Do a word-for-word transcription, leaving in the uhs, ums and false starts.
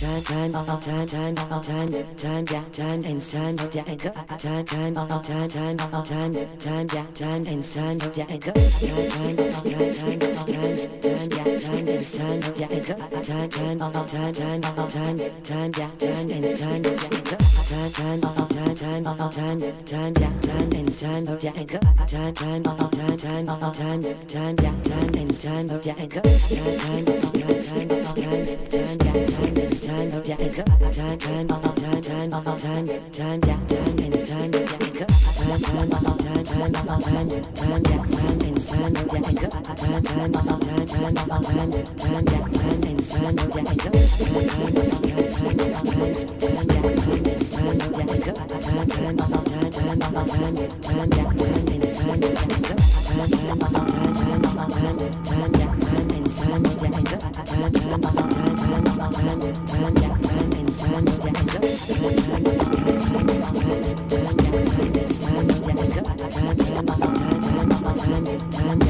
time, time, time, time, time, yeah, time, and time, yeah, go. Time, time, time, time, time, time, yeah, time, and time, yeah, go. Time, time, time, time, time, time, yeah, time, and time, yeah, go. Time, time, time, time, time, time, yeah, time, and time, yeah, go. Time, time, time, time, time, time, yeah, time, and time, yeah, go. Time, time, time, time, time, time, yeah, time, and time, yeah, go. Time, time, time, time, time, time, yeah, time, and time, yeah, go. Time, time, time, time, time, time, yeah, time, and time, yeah, go. Time, time, time, time, time, time, yeah, time, and time, yeah, go. Time, time, time, time, time, time, yeah, time, and time, yeah, go. Time, time, time, time, time, time, yeah, time, and time, yeah, go. Time, time, time, time, time, time, yeah, time, and time, yeah, go. Time, time, time, time, time, time, yeah, time, and time, yeah, go. Time, time, time, time, time, time, yeah, time, and time, yeah, go. Time, time, time, time, time, time, yeah, time, and time, yeah, go. Time, time, time, time, time, time, yeah.